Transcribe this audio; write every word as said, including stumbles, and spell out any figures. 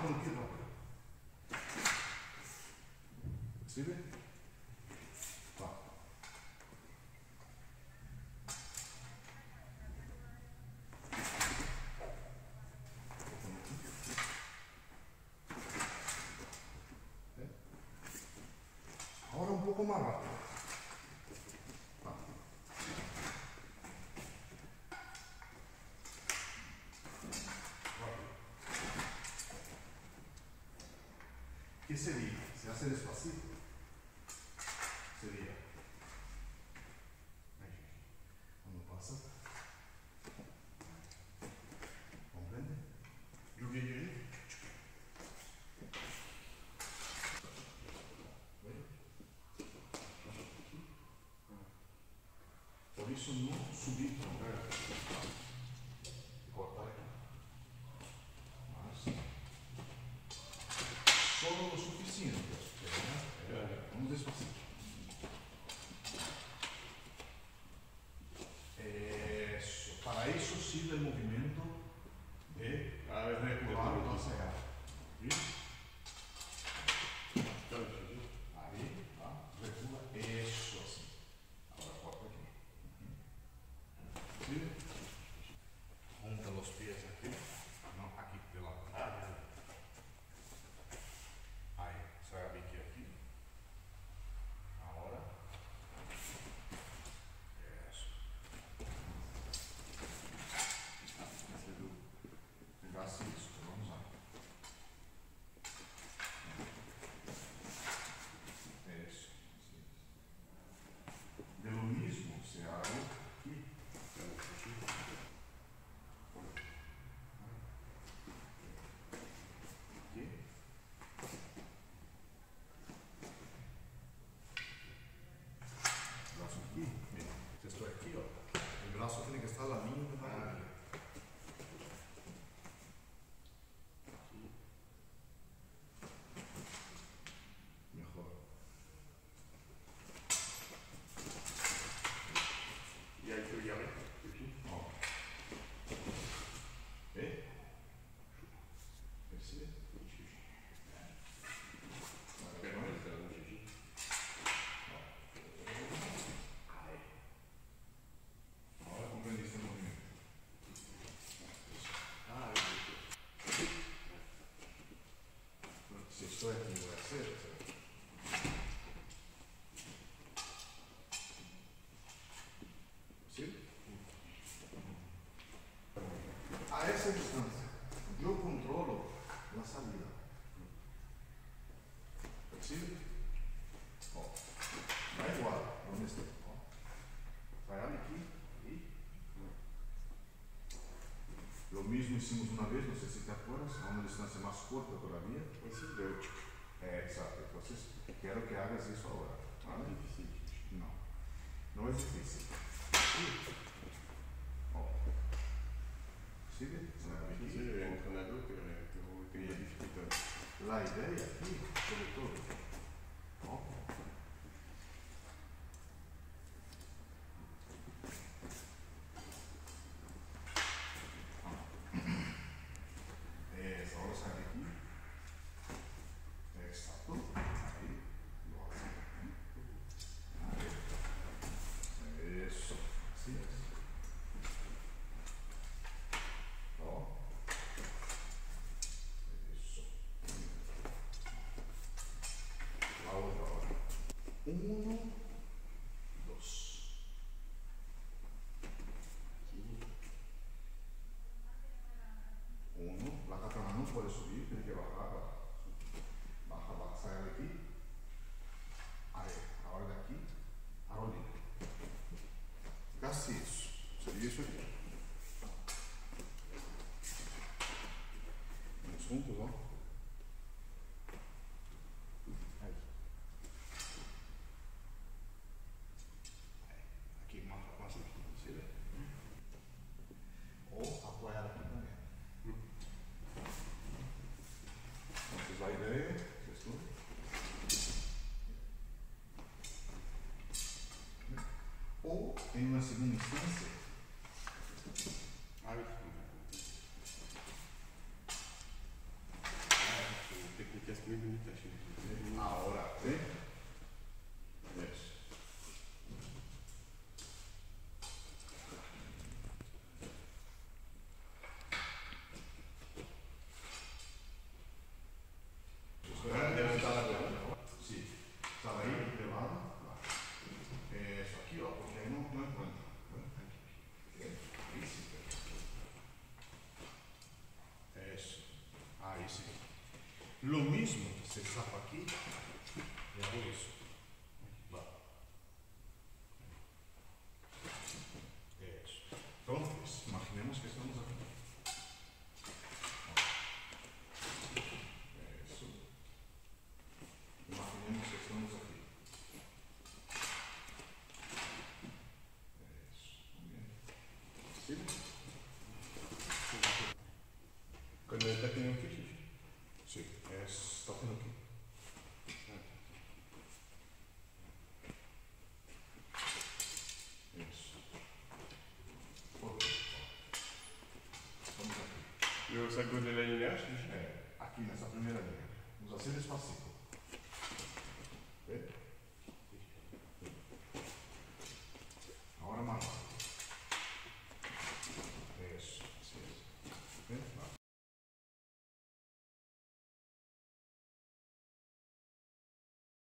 con el pie rápido. ¿Percibe? Va. ¿Eh? Ahora un poco más rápido. Va. Rápido. ¿Qué sería? Se hace despacito. Sería. Aquí. Cuando pasa. ¿Comprende? Lluvia, lluvia. Por eso no subir tan grande. Cortar aquí. Más. Solo lo suficiente. Vamos despacito. Eso. Para eso sirve el movimiento de recular hacia allá. ¿Sí? Ahí, va, recula, eso así. Ahora corta aquí. ¿Sí? Junta los pies aquí. No, aquí, de lado. Ahí, sabe que aquí. Ahora. Eso. Así es, vamos a. Eso, así es. De lo mismo se hace aquí. Aquí. Brazo aquí. Mira, si estoy aquí, ó, el brazo tiene que estar a la línea de la rodilla. Mejor. Y ahí tu llave. Ó. ¿Eh? Percebe? Pero no es de la noche. Ahí. Ahora comprendiste el movimiento. Ah, Si estoy aquí, voy a hacer. ¿Sí? A esa distancia, yo controlo la salida. ¿Percibe? Oh. Da igual, donde esté. Oh. Vai aquí y lo mismo hicimos una vez, no sé si te acuerdas, a una distancia más corta todavía. Pues sí, de ocho. Eh, exacto, entonces quiero que hagas eso ahora. ¿Vale? Difícil. No, no es difícil. Oh. ¿Sigue? Sí, sí, el entrenador que tenía dificultad. La idea aquí, sobre todo. Oh. Eso, ahora sale aquí. Exacto. Ahí. Lo hace. Ahí. Eso. Así es. Oh. Eso. La otra ahora. Uno, dos. Uno. La katana no puede subir, tiene que bajar. Baja, baja, sale de aquí. Ahí. Ahora de aquí. A rodilla. Casi eso. Sería eso aquí. Vamos juntos, ¿no? Ahí. Aquí, más, más aquí. ¿Sí ve? O apoyar aquí también. Entonces la idea es esto. O en una segunda instancia. Ah, oui. muy bonita, sí. Sí. Ahora, ¿sí? Eso. Ah, debe estar aquí. Sí, estaba ahí, de lado. Eso, aquí va, porque ahí no, no encuentro. Ahí sí. Eso, ahí sí. Lo mismo, se zapa aquí y hago eso. Va. Eso. Entonces, imaginemos que estamos aquí. Eso. Imaginemos que estamos aquí. Eso, muy bien. ¿Sí? Con el taquino aquí. Sí, es, está haciendo aquí. Eso. Ok. Estamos aquí. Yo saco de la línea, sí. Eh, aquí en esta primera línea. Vamos a hacer despacito.